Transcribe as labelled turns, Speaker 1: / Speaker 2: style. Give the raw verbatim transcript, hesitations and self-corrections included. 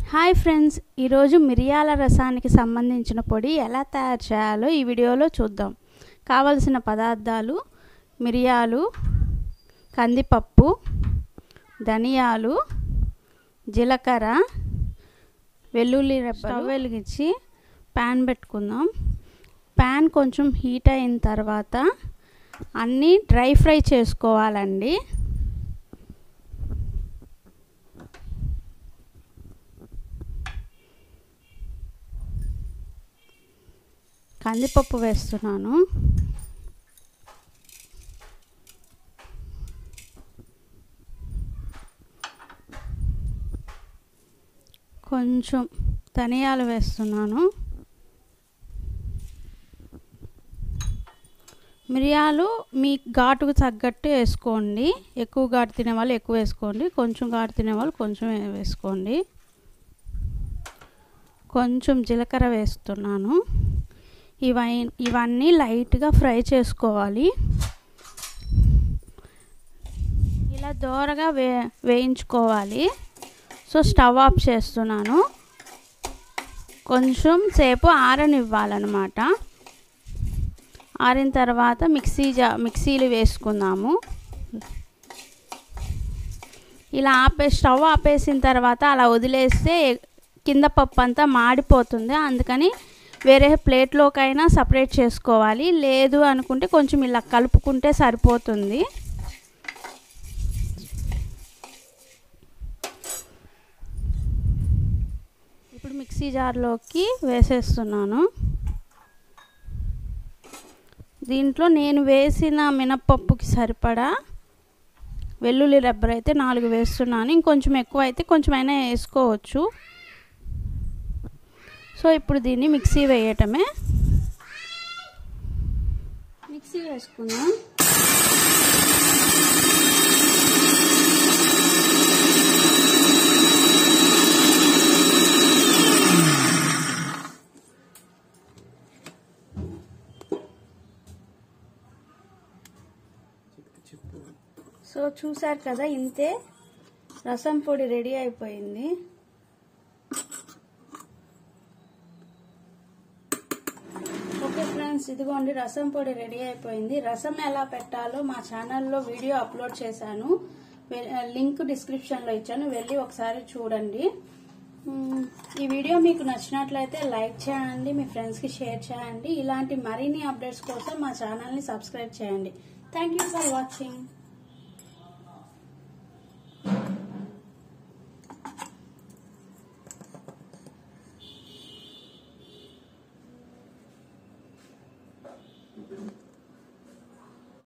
Speaker 1: Hi friends, ఈరోజు మిరియాల రసానికి సంబంధించిన పొడి ఎలా తయారు చేయాలో ఈ వీడియోలో చూద్దాం. కావలసిన పదార్థాలు: మిరియాలు, కందిపప్పు, ధనియాలు, జీలకర్ర, వెల్లుల్లి రెబ్బలు. స్టవ్ వెలిగించి ప్యాన్ పెట్టుకుందాం. ప్యాన్ కొంచెం హీట్ అయిన తర్వాత అన్నీ డ్రై ఫ్రై చేసుకోవాలండి. కందిపప్పు వేస్తున్నాను. కొంచెం ధనియాలు వేస్తున్నాను. మిరియాలు మీ ఘాటుకు తగ్గట్టు వేసుకోండి. ఎక్కువ ఘాటు తినేవాళ్ళు ఎక్కువ వేసుకోండి, కొంచెం ఘాటు తినేవాళ్ళు కొంచెం వేసుకోండి. కొంచెం జీలకర్ర వేస్తున్నాను. ఇవన్నీ ఇవన్నీ లైట్గా ఫ్రై చేసుకోవాలి. ఇలా దోరగా వే వేయించుకోవాలి. సో స్టవ్ ఆఫ్ చేస్తున్నాను. కొంచెం సేపు ఆరనివ్వాలన్నమాట. ఆరిన తర్వాత మిక్సీ జా మిక్సీలు వేసుకుందాము. ఇలా ఆపే స్టవ్ ఆపేసిన తర్వాత అలా వదిలేస్తే కింద పప్పు అంతా మాడిపోతుంది. అందుకని వేరే ప్లేట్లోకైనా సపరేట్ చేసుకోవాలి. లేదు అనుకుంటే కొంచెం ఇలా కలుపుకుంటే సరిపోతుంది. ఇప్పుడు మిక్సీ జార్లోకి వేసేస్తున్నాను. దీంట్లో నేను వేసిన మినప్పప్పుకి సరిపడా వెల్లుల్లి రెబ్బలు అయితే నాలుగు వేస్తున్నాను. ఇంకొంచెం ఎక్కువ అయితే కొంచెం అయినా వేసుకోవచ్చు. సో ఇప్పుడు దీన్ని మిక్సీ వేయటమే. మిక్సీ వేసుకుందాం. సో చూసారు కదా, ఇంతే రసం పొడి రెడీ అయిపోయింది. ఓకే ఫ్రెండ్స్, ఇదిగోండి రసం పొడి రెడీ అయిపోయింది. రసం ఎలా పెట్టాలో మా ఛానల్లో వీడియో అప్లోడ్ చేశాను. లింక్ డిస్క్రిప్షన్లో ఇచ్చాను, వెళ్ళి ఒకసారి చూడండి. ఈ వీడియో మీకు నచ్చినట్లయితే లైక్ చేయండి, మీ ఫ్రెండ్స్కి షేర్ చేయండి. ఇలాంటి మరిన్ని అప్డేట్స్ కోసం మా ఛానల్ని సబ్స్క్రైబ్ చేయండి. Thank you for watching. Mm-hmm.